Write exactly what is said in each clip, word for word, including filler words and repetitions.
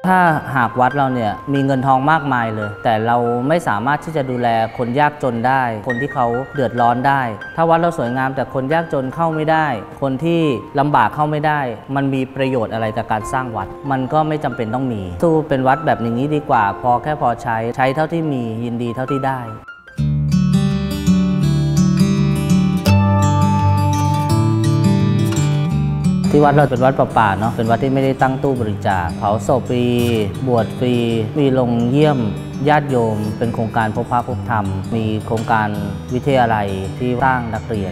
ถ้าหากวัดเราเนี่ยมีเงินทองมากมายเลยแต่เราไม่สามารถที่จะดูแลคนยากจนได้คนที่เขาเดือดร้อนได้ถ้าวัดเราสวยงามแต่คนยากจนเข้าไม่ได้คนที่ลำบากเข้าไม่ได้มันมีประโยชน์อะไรกับการสร้างวัดมันก็ไม่จำเป็นต้องมีสู้เป็นวัดแบบนี้ดีกว่าพอแค่พอใช้ใช้เท่าที่มียินดีเท่าที่ได้ที่วัดเราเป็นวัดป่าๆเนาะเป็นวัดที่ไม่ได้ตั้งตู้บริจาคเผาศพฟรีบวชฟรีมีลงเยี่ยมญาติโยมเป็นโครงการพบพระพบธรรมมีโครงการวิทยาลัยที่สร้างนักเรียน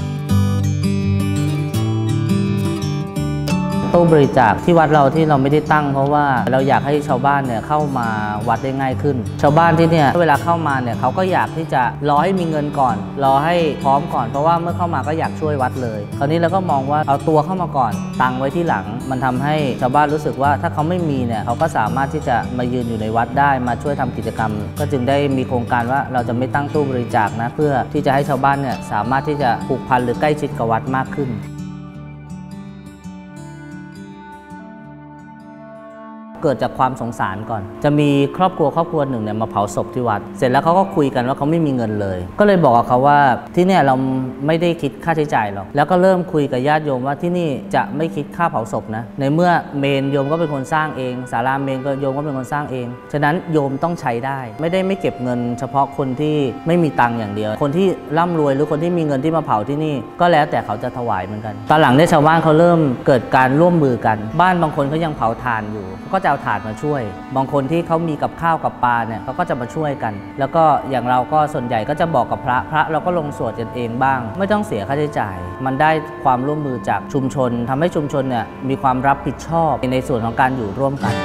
ตู้บริจาคที่วัดเราที่เราไม่ได้ตั้งเพราะว่าเราอยากให้ชาวบ้านเนี่ยเข้ามาวัดได้ง่ายขึ้นชาวบ้านที่เนี่ยเวลาเข้ามาเนี่ยเขาก็อยากที่จะรอให้มีเงินก่อนรอให้พร้อมก่อนเพราะว่าเมื่อเข้ามาก็อยากช่วยวัดเลยคราวนี้เราก็มองว่าเอาตัวเข้ามาก่อนตังไว้ที่หลังมันทำให้ชาวบ้านรู้สึกว่าถ้าเขาไม่มีเนี่ยเขาก็สามารถที่จะมายืนอยู่ในวัดได้มาช่วยทำกิจกรรมก็จึงได้มีโครงการว่าเราจะไม่ตั้งตู้บริจาคนะเพื่อที่จะให้ชาวบ้านเนี่ยสามารถที่จะผูกพันหรือใกล้ชิดกับวัดมากขึ้นเกิดจากความสงสารก่อนจะมีครอบครัวครอบครัวหนึ่งเนี่ยมาเผาศพที่วัดเสร็จแล้วเขาก็คุยกันว่าเขาไม่มีเงินเลยก็เลยบอกกับเขาว่าที่เนี่ยเราไม่ได้คิดค่าใช้จ่ายหรอกแล้วก็เริ่มคุยกับญาติโยมว่าที่นี่จะไม่คิดค่าเผาศพนะในเมื่อเมนโยมก็เป็นคนสร้างเองศาลาเมนก็โยมก็เป็นคนสร้างเองฉะนั้นโยมต้องใช้ได้ไม่ได้ไม่เก็บเงินเฉพาะคนที่ไม่มีตังค์อย่างเดียวคนที่ร่ำรวยหรือคนที่มีเงินที่มาเผาที่นี่ก็แล้วแต่เขาจะถวายเหมือนกันตอนหลังเนี่ยชาวบ้านเขาเริ่มเกิดการร่วมมือกันบ้านบางคนเขายังเผาถ่านอยู่ก็จะเอาถ่านมาช่วยบางคนที่เขามีกับข้าวกับปลาเนี่ยเขาก็จะมาช่วยกันแล้วก็อย่างเราก็ส่วนใหญ่ก็จะบอกกับพระพระเราก็ลงสวดกันเองบ้างไม่ต้องเสียค่าใช้จ่ายมันได้ความร่วมมือจากชุมชนทำให้ชุมชนเนี่ยมีความรับผิดชอบในส่วนของการอยู่ร่วมกัน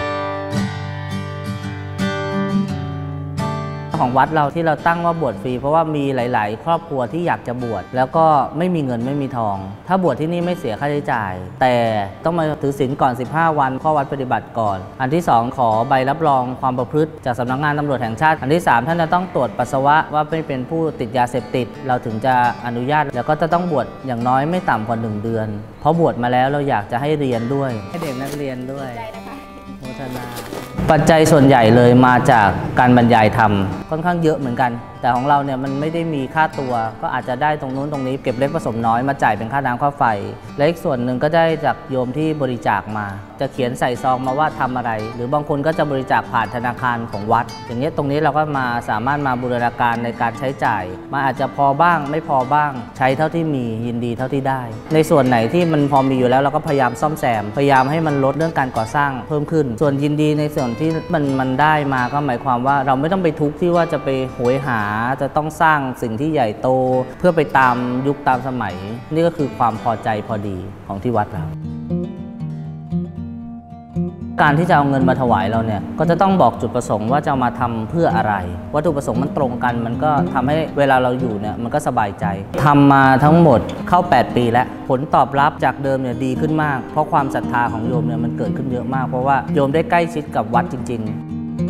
ของวัดเราที่เราตั้งว่าบวชฟรีเพราะว่ามีหลายๆครอบครัวที่อยากจะบวชแล้วก็ไม่มีเงินไม่มีทองถ้าบวชที่นี่ไม่เสียค่าใช้จ่ายแต่ต้องมาถือศีลก่อนสิบห้าวันข้อวัดปฏิบัติก่อนอันที่สองขอใบรับรองความประพฤติจากสำนักงานตำรวจแห่งชาติอันที่สามท่านจะต้องตรวจปัสสาวะว่าไม่เป็นผู้ติดยาเสพติดเราถึงจะอนุญาตแล้วก็จะต้องบวชอย่างน้อยไม่ต่ำกว่าหนึ่งเดือนเพราะบวชมาแล้วเราอยากจะให้เรียนด้วยให้เด็กนักเรียนด้วยโมทนาปัจจัยส่วนใหญ่เลยมาจากการบรรยายธรรมค่อนข้างเยอะเหมือนกันแต่ของเราเนี่ยมันไม่ได้มีค่าตัวก็อาจจะได้ตรงนู้นตรงนี้เก็บเล็กผสมน้อยมาจ่ายเป็นค่าน้ำค่าไฟและอีกส่วนหนึ่งก็ได้จากโยมที่บริจาคมาจะเขียนใส่ซองมาว่าทำอะไรหรือบางคนก็จะบริจาคผ่านธนาคารของวัดอย่างนี้ตรงนี้เราก็มาสามารถมาบูรณาการในการใช้จ่ายมาอาจจะพอบ้างไม่พอบ้างใช้เท่าที่มียินดีเท่าที่ได้ในส่วนไหนที่มันพอมีอยู่แล้วเราก็พยายามซ่อมแซมพยายามให้มันลดเรื่องการก่อสร้างเพิ่มขึ้นส่วนยินดีในส่วนที่มันมันได้มาก็หมายความว่าเราไม่ต้องไปทุกข์ที่ว่าจะไปโหยหาจะต้องสร้างสิ่งที่ใหญ่โตเพื่อไปตามยุคตามสมัยนี่ก็คือความพอใจพอดีของที่วัดเราการที่จะเอาเงินมาถวายเราเนี่ยก็จะต้องบอกจุดประสงค์ว่าจะมาทำเพื่ออะไรวัตถุประสงค์มันตรงกันมันก็ทำให้เวลาเราอยู่เนี่ยมันก็สบายใจทำมาทั้งหมดเข้าแปดปีแล้วผลตอบรับจากเดิมเนี่ยดีขึ้นมากเพราะความศรัทธาของโยมเนี่ยมันเกิดขึ้นเยอะมากเพราะว่าโยมได้ใกล้ชิดกับวัดจริงๆ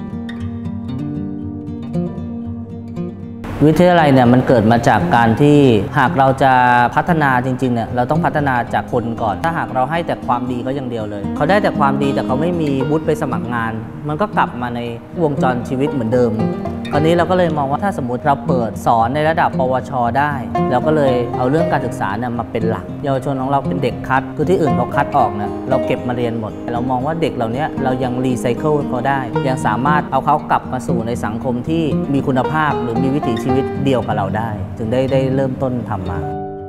วิทยาลัยเนี่ยมันเกิดมาจากการที่หากเราจะพัฒนาจริงๆเนี่ยเราต้องพัฒนาจากคนก่อนถ้าหากเราให้แต่ความดีเขาอย่างเดียวเลยเขาได้แต่ความดีแต่เขาไม่มีวุฒิไปสมัครงานมันก็กลับมาในวงจรชีวิตเหมือนเดิมคราวนี้เราก็เลยมองว่าถ้าสมมติเราเปิดสอนในระดับปวชได้เราก็เลยเอาเรื่องการศึกษาเนี่ยมาเป็นหลักเยาวชนของเราเป็นเด็กคัดคือที่อื่นเขาคัดออกเนี่ยเราเก็บมาเรียนหมดเรามองว่าเด็กเหล่านี้เรายังรีไซเคิลเขาได้ยังสามารถเอาเขากลับมาสู่ในสังคมที่มีคุณภาพหรือมีวิถีชีวิตเดียวกับเราได้ถึงได้ได้เริ่มต้นทำมา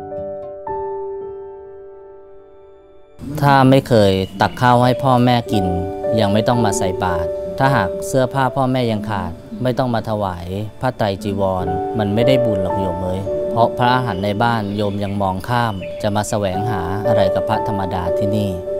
ถ้าไม่เคยตักข้าวให้พ่อแม่กินยังไม่ต้องมาใส่บาตรถ้าหากเสื้อผ้าพ่อแม่ยังขาดไม่ต้องมาถวายผ้าไตรจีวรมันไม่ได้บุญหรอกโยมเอ้ยเพราะพระอรหันต์ในบ้านโยมยังมองข้ามจะมาแสวงหาอะไรกับพระธรรมดาที่นี่